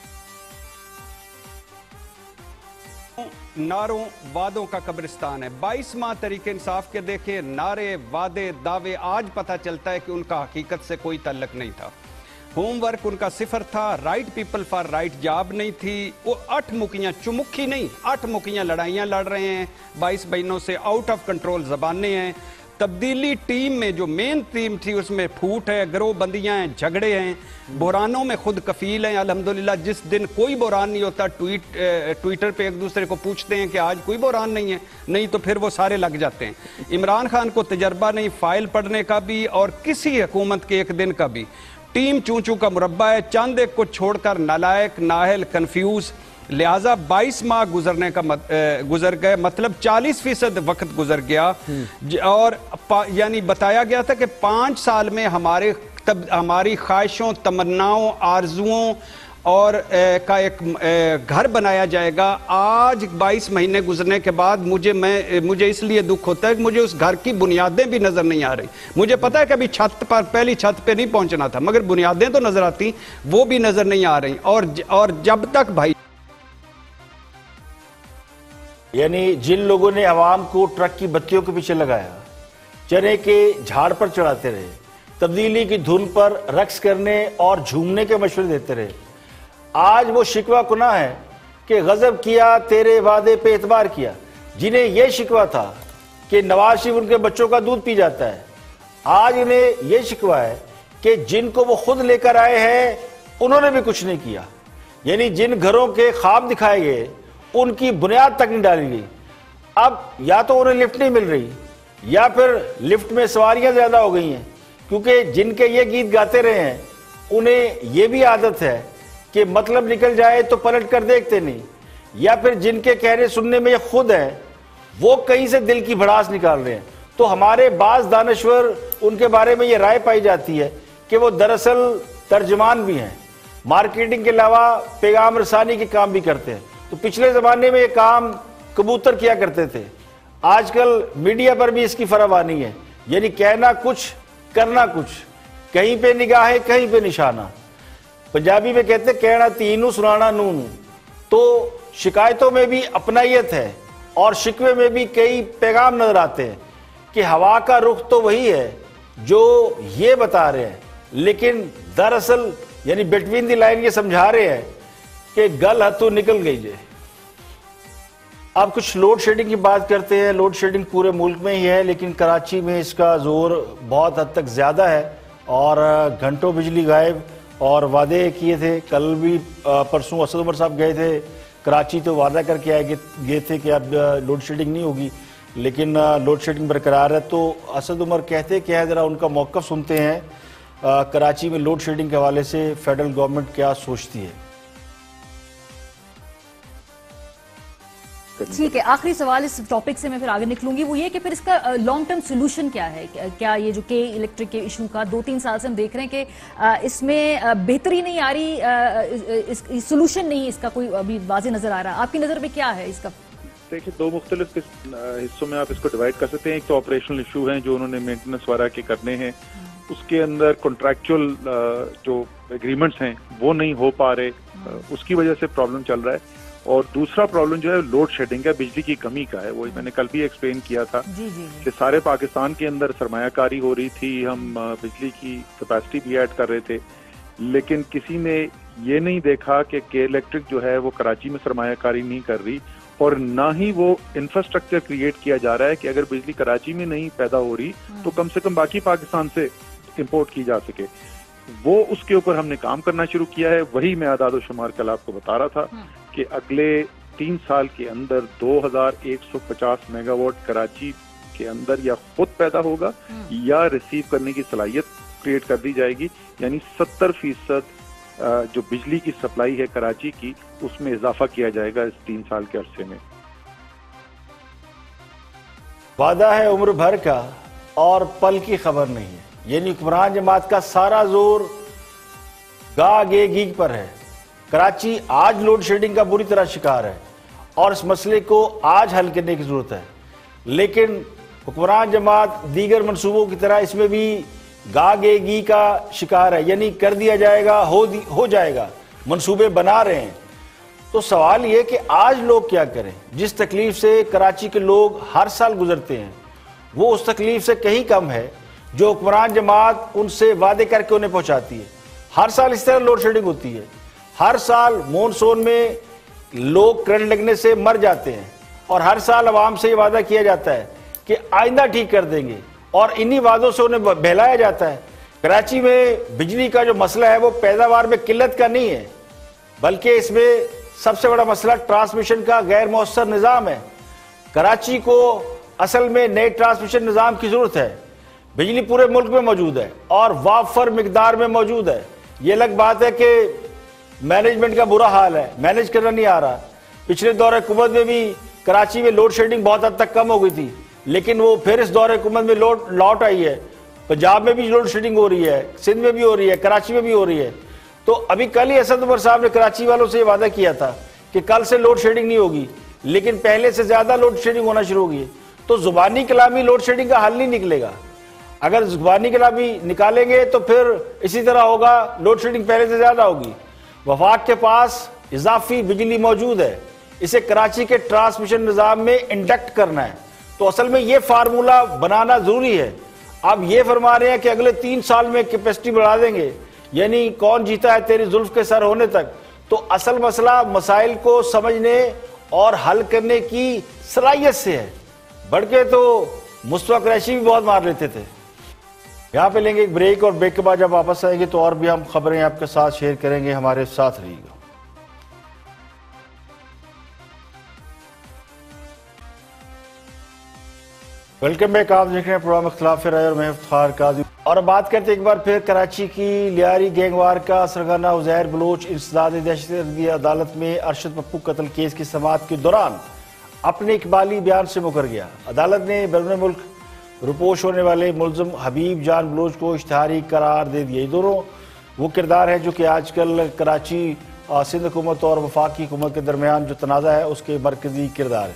नारों वादों का कब्रिस्तान है। बाईस माह तरीके इंसाफ के देखे, नारे, वादे, दावे, आज पता चलता है कि उनका हकीकत से कोई ताल्लुक नहीं था। होमवर्क उनका सिफर था, right people for right job नहीं थी। वो आठ मुखियां, चुमुखी नहीं, आठ मुखियां लड़ाइयां लड़ रहे हैं, बाईस महीनों से आउट ऑफ कंट्रोल जबानें हैं। तब्दीली टीम में जो मेन टीम थी उसमें फूट है, गिरोह बंदियां हैं, झगड़े हैं, बुरानों में खुद कफील हैं। अल्हम्दुलिल्लाह जिस दिन कोई बुरान नहीं होता, ट्वीट ट्विटर पे एक दूसरे को पूछते हैं कि आज कोई बुरान नहीं है, नहीं तो फिर वो सारे लग जाते हैं। इमरान खान को तजर्बा नहीं फाइल पढ़ने का भी और किसी हुकूमत के एक दिन का भी। टीम चूं चूं का मुरब्बा है, चंद एक को छोड़कर नालायक, नाहल, कंफ्यूज। लिहाजा बाईस माह गुजरने का मत, गुजर गए, मतलब चालीस फीसद वक्त गुजर गया। और यानी बताया गया था कि पाँच साल में हमारे तब हमारी ख्वाहिशों, तमन्नाओं, आरजुओं और ए, का एक ए, घर बनाया जाएगा। आज बाईस महीने गुजरने के बाद मुझे मैं मुझे इसलिए दुख होता है कि मुझे उस घर की बुनियादें भी नजर नहीं आ रही। मुझे पता है कि अभी छत पर, पहली छत पे नहीं पहुंचना था, मगर बुनियादें तो नजर आती, वो भी नजर नहीं आ रही। और और जब तक भाई, यानी जिन लोगों ने आवाम को ट्रक की बत्तियों के पीछे लगाया, चने के झाड़ पर चढ़ाते रहे, तब्दीली की धुन पर रक्स करने और झूमने के मशवरे देते रहे, आज वो शिकवा कुना है कि गजब किया तेरे वादे पे एतबार किया। जिन्हें यह शिकवा था कि नवाज शरीफ उनके बच्चों का दूध पी जाता है, आज इन्हें यह शिकवा है कि जिनको वो खुद लेकर आए हैं उन्होंने भी कुछ नहीं किया। यानी जिन घरों के ख्वाब दिखाए गए उनकी बुनियाद तक नहीं डाली गई। अब या तो उन्हें लिफ्ट नहीं मिल रही या फिर लिफ्ट में सवारियां ज्यादा हो गई हैं, क्योंकि जिनके ये गीत गाते रहे हैं उन्हें ये भी आदत है कि मतलब निकल जाए तो पलट कर देखते नहीं, या फिर जिनके कहने सुनने में ये खुद है वो कहीं से दिल की भड़ास निकाल रहे हैं। तो हमारे बाज दानश्वर उनके बारे में ये राय पाई जाती है कि वो दरअसल तर्जमान भी हैं, मार्केटिंग के अलावा पैगाम रसानी के काम भी करते हैं। तो पिछले जमाने में ये काम कबूतर किया करते थे, آج کل میڈیا پر بھی اس کی فراوانی ہے، یعنی کہنا کچھ کرنا کچھ، کہیں پہ نگاہ ہے کہیں پہ نشانہ. پنجابی میں کہتے ہیں کہنا تینوں سنانا نونو. تو شکایتوں میں بھی اپنائیت ہے اور شکوے میں بھی کئی پیغام نظر آتے ہیں کہ ہوا کا رخ تو وہی ہے جو یہ بتا رہے ہیں، لیکن دراصل یعنی بٹوین دی لائن یہ سمجھا رہے ہیں کہ گل ہتھوں نکل گئی جے. اب کچھ لوڈ شیڈنگ کی بات کرتے ہیں. لوڈ شیڈنگ پورے ملک میں ہی ہے، لیکن کراچی میں اس کا زور بہت حد تک زیادہ ہے اور گھنٹوں بجلی غائب اور وعدے کیے تھے. کل بھی پرسوں اسد عمر صاحب گئے تھے کراچی تو وعدہ کر کے آئے گئے تھے کہ اب لوڈ شیڈنگ نہیں ہوگی، لیکن لوڈ شیڈنگ برقرار ہے. تو اسد عمر کہتے کیا ہے، ذرا ان کا موقف سنتے ہیں. کراچی میں لوڈ شیڈنگ کے حوالے سے فیڈرل گورنمنٹ کیا سوچتی ہے. ٹھیک ہے، آخری سوال اس ٹاپک سے میں پھر آگے نکلوں گی، وہ یہ کہ پھر اس کا لانگ ٹرم سولوشن کیا ہے؟ کیا یہ جو کے الیکٹرک کے ایشو کا دو تین سال سے ہم دیکھ رہے ہیں کہ اس میں بہتری نہیں آ رہی، سولوشن نہیں اس کا کوئی ابھی واضح نظر آ رہا، آپ کی نظر میں کیا ہے اس کا؟ دیکھیں، دو مختلف حصوں میں آپ اس کو ڈیوائڈ کر سکتے ہیں. ایک تو آپریشنل ایشو ہیں جو انہوں نے مینٹیننس وغیرہ کے کرنے ہیں، اس کے اندر کنٹریکچول جو اگریمنٹس ہیں وہ نہیں ہو پا رہے، اس کی وجہ سے پرابلم چل رہا ہے. اور دوسرا پرابلم جو ہے لوڈ شیڈنگ ہے، بجلی کی کمی کا ہے. وہ میں نے کل بھی ایکسپلین کیا تھا کہ سارے پاکستان کے اندر سرمایہ کاری ہو رہی تھی، ہم بجلی کی کیپیسٹی بھی ایڈ کر رہے تھے، لیکن کسی نے یہ نہیں دیکھا کہ کے الیکٹرک جو ہے وہ کراچی میں سرمایہ کاری نہیں کر رہی، اور نہ ہی وہ انفراسٹرکچر کریٹ کیا جا رہا ہے کہ اگر بجلی کراچی میں نہیں پیدا ہو رہی تو کم سے کم باقی پاکستان سے امپورٹ کی جا سکے. وہ اس کے اوپر ہم نے کام کرنا شروع کیا ہے. وہی میں اعداد و شمار کل آپ کو بتا رہا تھا کہ اگلے تین سال کے اندر دو ہزار ایک سو پچاس میگا واٹ کراچی کے اندر یا خود پیدا ہوگا یا ریسیو کرنے کی صلاحیت کریٹ کر دی جائے گی. یعنی ستر فیصد جو بجلی کی سپلائی ہے کراچی کی، اس میں اضافہ کیا جائے گا اس تین سال کے عرصے میں. وعدہ ہے عمر بھر کا اور پل کی خبر نہیں ہے. یعنی حکمران جماعت کا سارا زور گا گے گیگ پر ہے. کراچی آج لوڈ شیڈنگ کا بری طرح شکار ہے اور اس مسئلے کو آج حل کرنے کی ضرورت ہے، لیکن حکمران جماعت دیگر منصوبوں کی طرح اس میں بھی گا گے گی کا شکار ہے. یعنی کر دیا جائے گا، ہو ہو جائے گا، منصوبے بنا رہے ہیں. تو سوال یہ کہ آج لوگ کیا کریں؟ جس تکلیف سے کراچی کے لوگ ہر سال گزرتے ہیں وہ اس تکلیف سے کہیں کم ہے جو حکمران جماعت ان سے وعدے کر کے انہیں پہنچاتی ہے. ہر سال اس طرح لوڈ شیڈنگ ہوتی ہے. ہر سال مونسون میں لوگ کرنٹ لگنے سے مر جاتے ہیں اور ہر سال عوام سے یہ وعدہ کیا جاتا ہے کہ آئندہ ٹھیک کر دیں گے اور انہی وعدوں سے انہیں بہلایا جاتا ہے. کراچی میں بجلی کا جو مسئلہ ہے وہ پیداوار میں قلت کا نہیں ہے، بلکہ اس میں سب سے بڑا مسئلہ ٹرانسمیشن کا غیر مؤثر نظام ہے. کراچی کو اصل میں نئے ٹرانسمیشن نظام کی ضرورت ہے. بجلی پورے ملک میں موجود ہے اور وافر مقدار میں موجود ہے. یہ الگ بات ہے کہ مینجمنٹ کا برا حال ہے، مینج کرنا نہیں آ رہا. پچھلے دور حکومت میں بھی کراچی میں لوڈ شیڈنگ بہت حد تک کم ہو گئی تھی، لیکن وہ پھر اس دور حکومت میں لوڈ لوٹ آئی ہے. پنجاب میں بھی لوڈ شیڈنگ ہو رہی ہے، سندھ میں بھی ہو رہی ہے، کراچی میں بھی ہو رہی ہے. تو ابھی کل ہی اسد عمر صاحب نے کراچی والوں سے یہ وعدہ کیا تھا کہ کل سے لوڈ شیڈنگ نہیں ہوگی، لیکن پہلے سے زیادہ لوڈ شیڈنگ ہونا شروع ہوگی. تو زبانی کلامی لوڈ شیڈنگ کا حل نہیں نکلے گا. اگر زبانی کلامی نکالیں گے تو پھر اسی طرح ہوگا، لوڈ شیڈنگ پہلے سے زیادہ ہوگی. وفاق کے پاس اضافی بجلی موجود ہے، اسے کراچی کے ٹرانسمیشن نظام میں انڈکٹ کرنا ہے. تو اصل میں یہ فارمولا بنانا ضروری ہے. اب یہ فرما رہے ہیں کہ اگلے تین سال میں کیپیسٹی بڑھا دیں گے، یعنی کون جیتا ہے تیری زلف کے سر ہونے تک. تو اصل مسئلہ مسائل کو سمجھنے اور حل کرنے کی صلاحیت سے ہے. بڑھ کے تو مصطفیٰ قریشی بھی بہت مار لیتے تھے. یہاں پہ لیں گے ایک بریک اور بریک کے بعد جب واپس آئیں گے تو اور بھی ہم خبریں آپ کے ساتھ شیئر کریں گے. ہمارے ساتھ رہیے گا. Welcome back. آپ دیکھ رہے ہیں پروگرام اختلاف رائے اور میں افتخار قاضی. اور بات کرتے ایک بار پھر کراچی کی لیاری گینگ وار کا. سرگرانہ عزیر بلوچ انسداد دہشت گردی عدالت میں ارشد پپو قتل کیس کی سماعت کے دوران اپنے اقبالی بیان سے مکر گیا. عدالت نے بیرون ملک روپوش ہونے والے ملزم حبیب جان بلوچ کو اشتہاری قرار دے دیا. یہ دونوں وہ کردار ہیں جو کہ آج کل کراچی سندھ حکومت اور وفاقی حکومت کے درمیان جو تنازع ہے اس کے مرکزی کردار ہے.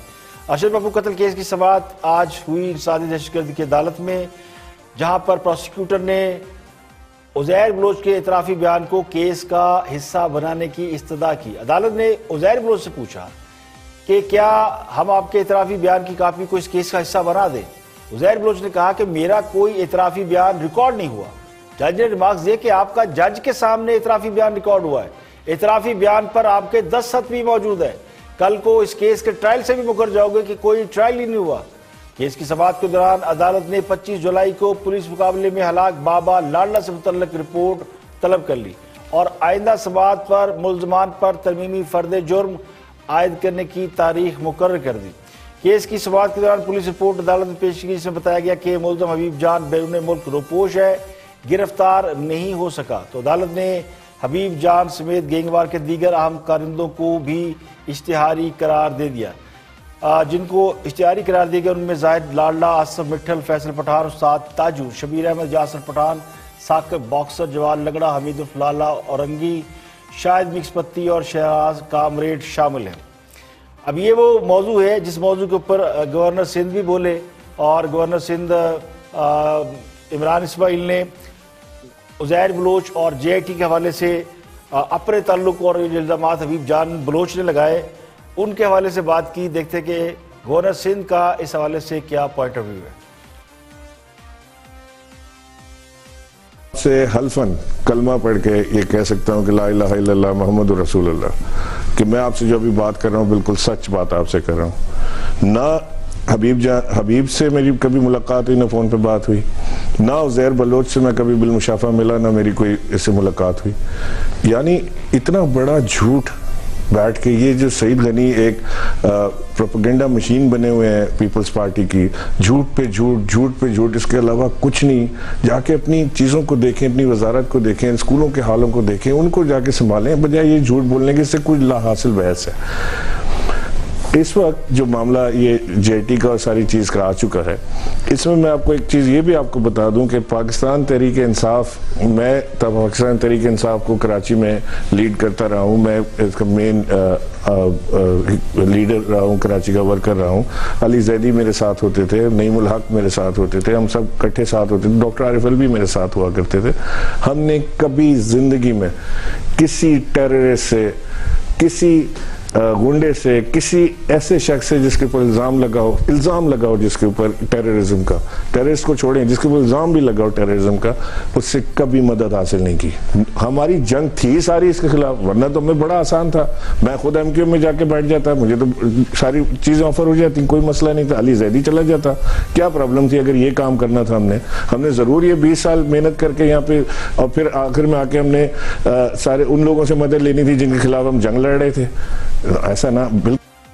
ارشد پپو قتل کیس کی سماعت آج ہوئی انسدادی دہشت گردی کی عدالت میں، جہاں پر پروسیکیوٹر نے عزیر بلوچ کے اعترافی بیان کو کیس کا حصہ بنانے کی استدعا کی۔ عدالت نے عزیر بلوچ سے پوچھا کہ کیا ہم آپ کے اعترافی بیان کی کاپی کو اس کیس کا حصہ بنا دیں؟ عزیر بلوچ نے کہا کہ میرا کوئی اعترافی بیان ریکارڈ نہیں ہوا۔ جج نے ریمارکس دیے کہ آپ کا جج کے سامنے اعترافی بیان ریکارڈ ہوا ہے، اعترافی بیان پر آپ کے دستخط بھی موجود ہے، کل کو اس کیس کے ٹرائل سے بھی مکر جاؤ گے کہ کوئی ٹرائل ہی نہیں ہوا۔ کیس کی سماعت کے دوران عدالت نے پچیس جولائی کو پولیس مقابلے میں ہلاک بابا لاڈلا سے متعلق رپورٹ طلب کر لی اور آئندہ سماعت پر ملزمان پر ترمیمی فرد جرم عائد کرنے کی تاریخ مقرر کر دی۔ کیس کی سماعت کے دوران پولیس رپورٹ عدالت میں پیش کی، جس میں بتایا گیا کہ ملزم حبیب جان بیرون ملک روپوش ہے، گرفتار نہیں ہو سکا، تو عدالت نے حبیب جان سمیت گینگوار کے دیگر اہم کارندوں کو بھی اشتہاری قرار دے دیا۔ جن کو اشتہاری قرار دیا گیا ان میں زاہد لاڈلا، آصف مٹھل، فیصل پٹھان، استاد تاجو، شبیر احمد، جاسر پٹھان، ثاقب باکسر، جوال لگڑا، حمید الفلالہ، اورنگی، شاہد مکس پتی اور شہراز کامریڈ شامل ہیں۔ اب یہ وہ موضوع ہے جس موضوع کے اوپر گورنر سندھ بھی بولے، اور گورنر سندھ عمران اسماعیل نے عزیر بلوچ اور جے آئی ٹی کے حوالے سے اپنے تعلق اور الزامات حبیب جان بلوچ نے لگائے ان کے حوالے سے بات کی۔ دیکھتے کہ گورنر سندھ کا اس حوالے سے کیا پوائنٹ آف ویو ہے۔ سے حلفاً کلمہ پڑھ کے یہ کہہ سکتا ہوں کہ لا الہ الا اللہ محمد رسول اللہ، کہ میں آپ سے جو ابھی بات کر رہا ہوں بالکل سچ بات آپ سے کر رہا ہوں۔ نہ حبیب جان حبیب سے میری کبھی ملاقات ہوئی، نہ فون پہ بات ہوئی، نہ عزیر بلوچ سے میں کبھی بالمشافہ ملا، نہ میری کوئی اس سے ملاقات ہوئی۔ یعنی اتنا بڑا جھوٹ بیٹھ کے یہ جو سعید غنی ایک پروپیگنڈا مشین بنے ہوئے ہیں پیپلز پارٹی کی، جھوٹ پہ جھوٹ جھوٹ پہ جھوٹ، اس کے علاوہ کچھ نہیں۔ جا کے اپنی چیزوں کو دیکھیں، اپنی وزارت کو دیکھیں، اسکولوں کے حالوں کو دیکھیں، ان کو جا کے سنبھالیں، بجائے یہ جھوٹ بولنے کے، اس سے کوئی لا حاصل بحث ہے۔ اس وقت جو معاملہ یہ جے ٹی کا اور ساری چیز کا آ چکا ہے، اس میں میں آپ کو ایک چیز یہ بھی آپ کو بتا دوں کہ پاکستان تحریک انصاف، میں پاکستان تحریک انصاف کو کراچی میں لیڈ کرتا رہا ہوں، میں اس کا مین لیڈر رہا ہوں، کراچی کا ورکر رہا ہوں۔ علی زیدی میرے ساتھ ہوتے تھے، نعیم الحق میرے ساتھ ہوتے تھے، ہم سب کٹھے ساتھ ہوتے تھے، ڈاکٹر عارف الوی میرے ساتھ ہوا کرتے تھے۔ ہم نے کبھی زندگی میں کسی ٹیررسٹ سے، کسی گنڈے سے، کسی ایسے شخص سے جس کے اوپر الزام لگا ہو الزام لگا ہو جس کے اوپر ٹیررزم کا، ٹیررسٹ کو چھوڑیں، جس کے اوپر الزام بھی لگا ہو ٹیررزم کا، اس سے کبھی مدد حاصل نہیں کی۔ ہماری جنگ تھی ساری اس کے خلاف، ورنہ تو ہمیں بڑا آسان تھا، میں خود ایم کیو میں جا کے بیٹھ جاتا، مجھے تو ساری چیزیں آفر ہو جاتی، کوئی مسئلہ نہیں تھا، علی زیدی چلا جاتا، کیا پرابلم تھی؟ اگر یہ کام کرنا تھا ہم نے ہم نے ضرور یہ بیس سال محنت کر کے یہاں پہ، اور پھر آخر میں آ کے ہم نے سارے ان لوگوں سے مدد لینی تھی جن کے خلاف ہم جنگ لڑ رہے تھے، ایسا نہ بالکل۔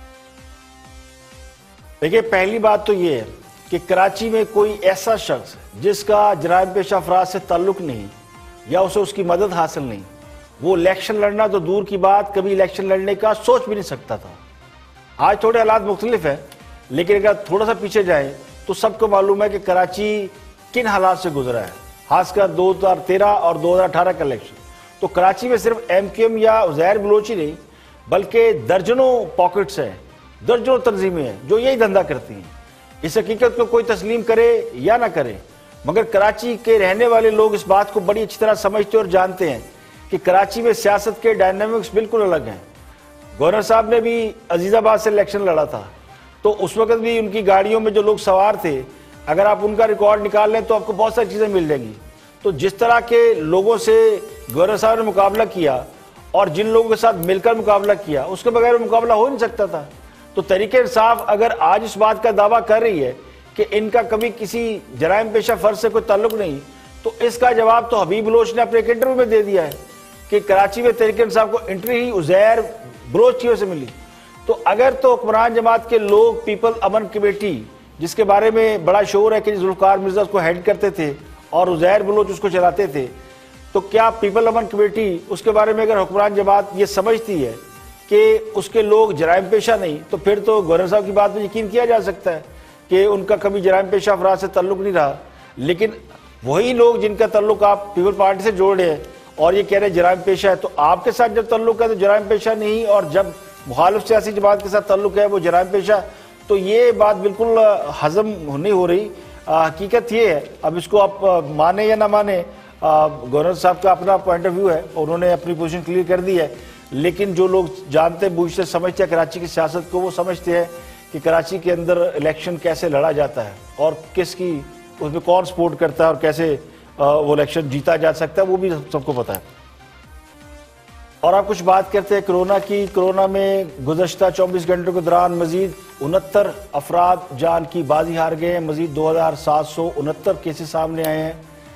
دیکھیں، پہلی بات تو یہ ہے کہ کراچی میں کوئی ایسا شخص جس کا جرائم پیشہ افراد سے تعلق نہیں یا اسے اس کی مدد حاصل نہیں، وہ الیکشن لڑنا تو دور کی بات، کبھی الیکشن لڑنے کا سوچ بھی نہیں سکتا تھا۔ آج تھوڑے حالات مختلف ہیں، لیکن اگر تھوڑا سا پیچھے جائیں تو سب کو معلوم ہے کہ کراچی کن حالات سے گزرا ہے، خاص کر دو ہزار تیرہ اور دو ہزار اٹھارہ کا الیکشن۔ تو کراچی میں صرف ایم کیو ایم یا عزیر بلوچ ہی نہیں بلکہ درجنوں پاکٹس ہیں، درجنوں تنظیمیں ہیں جو یہی دھندا کرتی ہیں۔ اس حقیقت کو کوئی تسلیم کرے یا نہ کرے، مگر کراچی کے رہنے والے لوگ اس بات کو بڑی اچھی طرح سمجھتے اور جانتے ہیں کہ کراچی میں سیاست کے ڈائنامکس بالکل الگ ہیں۔ گورنر صاحب نے بھی عزیز آباد سے الیکشن لڑا تھا، تو اس وقت بھی ان کی گاڑیوں میں جو لوگ سوار تھے، اگر آپ ان کا ریکارڈ نکال لیں تو آپ کو بہت ساری چیزیں مل جائیں گی۔ تو جس طرح کے لوگوں سے گورنر صاحب نے مقابلہ کیا اور جن لوگوں کے ساتھ مل کر مقابلہ کیا، اس کے بغیر مقابلہ ہو نہیں سکتا تھا۔ تو تحریک انصاف اگر آج اس بات کا دعویٰ کر رہی ہے کہ ان کا کبھی کسی جرائم پیشہ فرض سے کوئی تعلق نہیں، تو اس کا جواب تو حبیب بلوچ نے اپنے ایک انٹرویو میں دے دیا ہے کہ کراچی میں تحریک انصاف کو انٹری ہی عزیر بلوچ کی وجہ سے ملی۔ تو اگر تو حکمران جماعت کے لوگ پیپل امن کمیٹی، جس کے بارے میں بڑا شعور ہے کہ ذوالفقار مرزا اس کو ہیڈ کرتے تھے اور عزیر بلوچ اس کو چلاتے تھے، تو کیا پیپل امن کمیٹی اس کے بارے میں اگر حکمران جماعت یہ سمجھتی ہے کہ اس کے لوگ جرائم پیشہ نہیں، تو پھر تو گورنر صاحب کی بات میں یقین کیا جا سکتا ہے کہ ان کا کبھی جرائم پیشہ افراد سے تعلق نہیں رہا۔ لیکن وہی لوگ جن کا تعلق آپ پیپل پارٹی سے جوڑ رہے ہیں اور یہ کہہ رہے ہیں جرائم پیشہ ہے، تو آپ کے ساتھ جب تعلق ہے تو جرائم پیشہ نہیں، اور جب مخالف سیاسی جماعت کے ساتھ تعلق ہے وہ جرائم پیشہ، تو یہ بات بالکل ہضم نہیں ہو رہی. حقیقت یہ ہے, اب اس کو آپ مانے یا نہ مانے, گورنر صاحب کا اپنا پوائنٹ آف ویو ہے, انہوں نے اپنی پوزیشن کلیئر کر دی ہے, لیکن جو لوگ جانتے بوجھتے سمجھتے ہیں کراچی کی سیاست کو, وہ سمجھتے ہیں کہ کراچی کے اندر الیکشن کیسے لڑا جاتا ہے اور کس کی اس میں کون سپورٹ کرتا ہے اور کیسے وہ الیکشن جیتا جا سکتا ہے, وہ بھی سب کو پتہ ہے. اور آپ کچھ بات کرتے ہیں کرونا کی. کرونا میں گزشتہ چوبیس گھنٹوں کے دوران مزید انہتر افراد جان کی بازی ہار گئے ہیں. مزید دو ہزار سات سو انہتر کیسز سامنے آئے ہیں.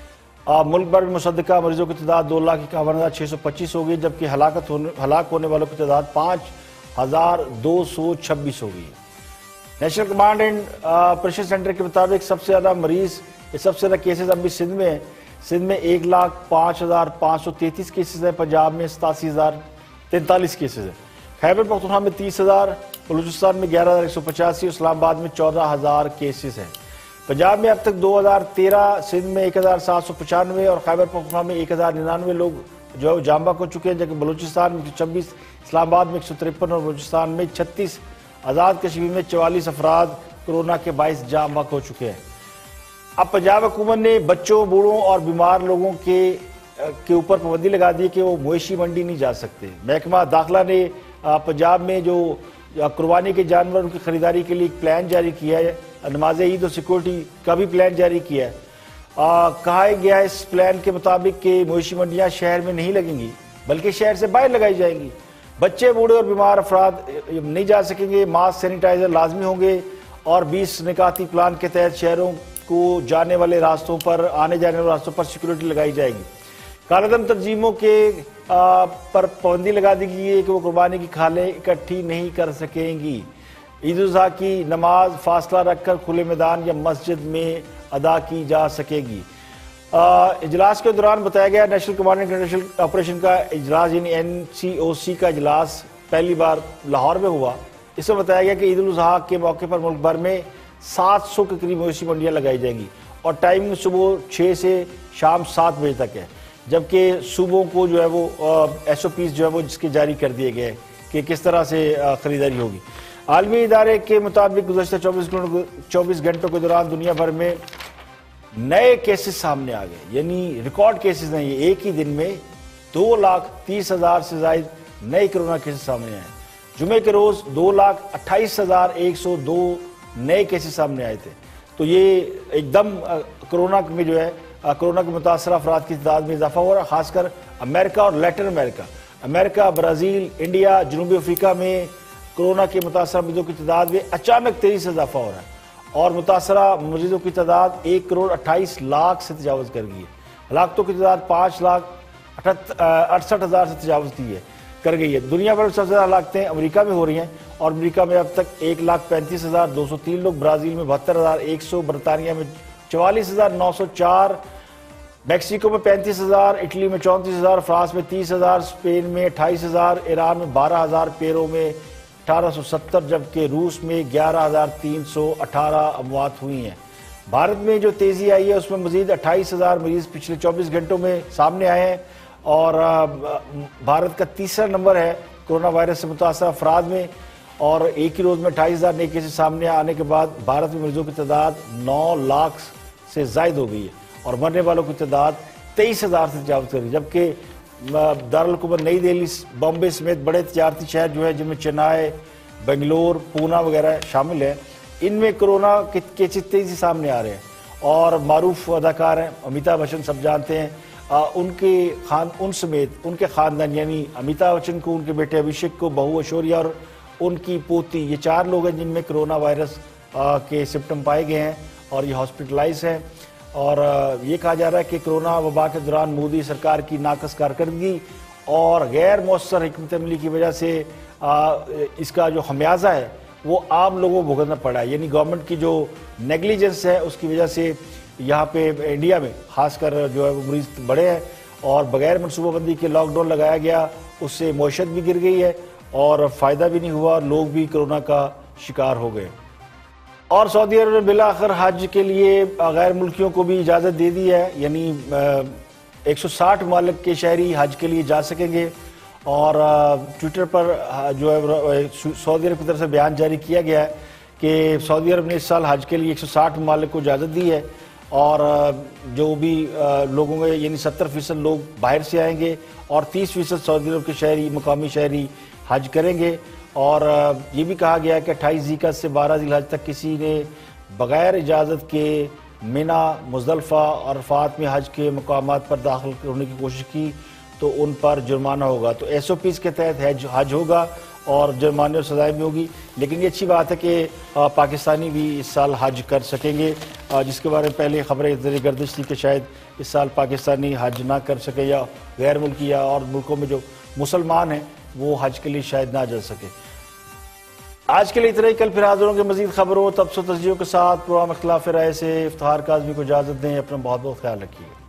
ملک بھر میں مصدقہ مریضوں کی تعداد دو لاکھ اکاون ہزار چھ سو پچیس ہو گئی, جبکہ ہلاکت ہونے ہلاک ہونے والوں کی تعداد پانچ ہزار دو سو چھبیس ہو گئی ہے. National command and operation centre کے مطابق سب سے زیادہ مریض سب سے زیادہ کیسز ابھی سندھ میں ہیں. سندھ میں ایک لاکھ پانچ ہزار پانچ سو تینتیس کیسز ہیں. پنجاب میں ستاسی ہزار تینتالیس کیسز ہیں. خیبر پختونخوا میں تیس ہزار, بلوچستان میں گیارہ ہزار ایک سو پچاسی, اسلام آباد میں چودہ ہزار کیسز ہیں. پنجاب میں اب تک دو ہزار تیرہ, سندھ میں ایک ہزار سات سو پچانوے اور خیبر پختونخوا میں ایک ہزار ننانوے لوگ جو جاں بحق ہو چکے ہیں, جبکہ بلوچستان میں ایک سو چھبیس, اسلام آباد میں ایک سو ترپن اور بلوچستان میں چھتیس. آزاد کشمیر میں چوالیس افراد کرونا کے باعث جاں بحق ہو چکے ہیں. اب پنجاب حکومت نے بچوں, بوڑھوں اور بیمار لوگوں کے کے اوپر پابندی لگا دی کہ وہ مویشی منڈی نہیں جا سکتے. محکمہ داخلہ نے پنجاب میں جو قربانی کے جانور ان کی خریداری کے لیے ایک پلان جاری کیا ہے. نماز عید اور سیکورٹی کا بھی پلان جاری کیا ہے. کہا گیا ہے اس پلان کے مطابق کہ مویشی منڈیاں شہر میں نہیں لگیں گی بلکہ شہر سے باہر لگائی جائیں گی. بچے, بوڑھے اور بیمار افراد نہیں جا سکیں گے. ماسک, سینیٹائزر لازمی ہوں گے اور بیس نکاتی پلان کے تحت شہروں کو جانے والے راستوں پر آنے جانے والے راستوں پر سیکورٹی لگائی جائے گی. کالے دم تنظیموں کے پر پابندی لگا دی گئی ہے کہ وہ قربانی کی کھالیں اکٹھی نہیں کر سکیں گی. عید الاضحیٰ کی نماز فاصلہ رکھ کر کھلے میدان یا مسجد میں ادا کی جا سکے گی. اجلاس کے دوران بتایا گیا national command and international operation کا اجلاس یعنی این سی او سی کا اجلاس پہلی بار لاہور میں ہوا. اس میں بتایا گیا کہ عید الاضحیٰ کے موقع پر ملک بھر میں سات سو کے قریب مویشی منڈیاں لگائی جائیں گی اور ٹائمنگ صبح چھ سے شام سات بجے تک ہے, جبکہ صوبوں کو جو ہے وہ ایس او پیز جو ہے وہ جس کے جاری کر دیے گئے کہ کس طرح سے خریداری ہوگی. عالمی ادارے کے مطابق گزشتہ چوبیس گھنٹوں کے دوران دنیا بھر میں نئے کیسز سامنے آ گئے, یعنی ریکارڈ کیسز نہیں, ایک ہی دن میں دو لاکھ تیس ہزار سے زائد نئے کرونا کیسز سامنے آئے. جمعے کے روز دو لاکھ اٹھائیس ہزار ایک سو دو نئے کیسز سامنے آئے تھے. تو یہ ایک دم کرونا میں جو ہے کرونا کے متاثرہ افراد کی تعداد میں اضافہ ہو رہا ہے, خاص کر امریکہ اور لیٹن امریکہ. امریکہ, برازیل, انڈیا, جنوبی افریقہ میں کرونا کے متاثرہ مریضوں کی تعداد میں اچانک تیزی سے اضافہ ہو رہا ہے اور متاثرہ مریضوں کی تعداد ایک کروڑ اٹھائیس لاکھ سے تجاوز کر گئی ہے. ہلاکتوں کی تعداد پانچ لاکھ اڑسٹھ ہزار سے تجاوز کی ہے کر گئی ہے. دنیا بھر میں سب سے زیادہ ہلاکتیں امریکہ میں ہو رہی ہیں اور امریکہ میں اب تک ایک لاکھ پینتیس ہزار دو سو تین لوگ, برازیل میں بہتر ہزار ایک سو, برطانیہ میں چوالیس ہزار نو سو چار, میکسیکو میں پینتیس ہزار, اٹلی میں چونتیس ہزار, فرانس میں تیس ہزار, اسپین میں اٹھائیس ہزار, ایران میں بارہ ہزار, پیرو میں اٹھارہ سو ستر, جبکہ روس میں گیارہ ہزار تین سو اٹھارہ اموات ہوئی ہیں. بھارت میں جو تیزی آئی ہے اس میں مزید اٹھائیس ہزار مریض پچھلے چوبیس گھنٹوں میں سامنے آئے ہیں اور بھارت کا تیسرا نمبر ہے کرونا وائرس سے متاثرہ افراد میں, اور ایک ہی روز میں اٹھائیس ہزار نئے کیسز سامنے آنے کے بعد بھارت میں مریضوں کی تعداد نو لاکھ سے زائد ہو گئی ہے اور مرنے والوں کی تعداد تیئیس ہزار سے تجاوز کر گئی. جبکہ دارالحکومت نئی دہلی, بامبے سمیت بڑے تجارتی شہر جو ہے جن میں چنئی, بنگلور, پونا وغیرہ شامل ہیں, ان میں کرونا کے کیسز تیزی سامنے آ رہے ہیں. اور معروف اداکار ہیں امیتابھ بچن, سب جانتے ہیں, ان کے خان ان سمیت ان کے خاندان یعنی امیتابھ بچن کو, ان کے بیٹے ابھیشیک کو, بہو ایشوریا اور ان کی پوتی, یہ چار لوگ ہیں جن میں کرونا وائرس کے سمپٹم پائے گئے ہیں اور یہ ہاسپٹلائز ہیں. اور یہ کہا جا رہا ہے کہ کرونا وبا کے دوران مودی سرکار کی ناقص کارکردگی اور غیر مؤثر حکمت عملی کی وجہ سے اس کا جو خمیازہ ہے وہ عام لوگوں کو بھگتنا پڑا ہے, یعنی گورنمنٹ کی جو نیگلیجنس ہے اس کی وجہ سے یہاں پہ انڈیا میں خاص کر جو ہے وہ مریض بڑھے ہیں اور بغیر منصوبہ بندی کے لاک ڈاؤن لگایا گیا, اس سے معیشت بھی گر گئی ہے اور فائدہ بھی نہیں ہوا اور لوگ بھی کرونا کا شکار ہو گئے. اور سعودی عرب نے بالآخر حج کے لیے غیر ملکیوں کو بھی اجازت دے دی ہے, یعنی ایک سو ساٹھ ممالک کے شہری حج کے لیے جا سکیں گے. اور ٹویٹر پر جو ہے سعودی عرب کی طرف سے بیان جاری کیا گیا ہے کہ سعودی عرب نے اس سال حج کے لیے ایک سو ساٹھ ممالک کو اجازت دی ہے، اور جو بھی لوگوں میں یعنی ستر فیصد لوگ باہر سے آئیں گے اور تیس فیصد سعودی عرب کے شہری مقامی شہری حج کریں گے۔ اور یہ بھی کہا گیا ہے کہ اٹھائیس ذی الحج سے بارہ ذی الحج تک کسی نے بغیر اجازت کے منی، مزدلفہ اور عرفات میں حج کے مقامات پر داخل ہونے کی کوشش کی تو ان پر جرمانہ ہوگا۔ تو ایس او پیز کے تحت حج حج ہوگا اور جرمانے اور سزائیں بھی ہوگی، لیکن یہ اچھی بات ہے کہ پاکستانی بھی اس سال حج کر سکیں گے، جس کے بارے میں پہلے خبریں زیر گردش تھی کہ شاید اس سال پاکستانی حج نہ کر سکے، یا غیر ملکی یا اور ملکوں میں جو مسلمان ہیں وہ حج کے لیے شاید نہ جا سکے۔ آج کے لیے اتنا ہی، کل پھر حاضر ہوں گے مزید خبروں، تبصروں، تجزیوں کے ساتھ۔ پروگرام اختلاف رائے سے افتخار کاظمی کو اجازت دیں، اپنا بہت بہت خیال رکھیے۔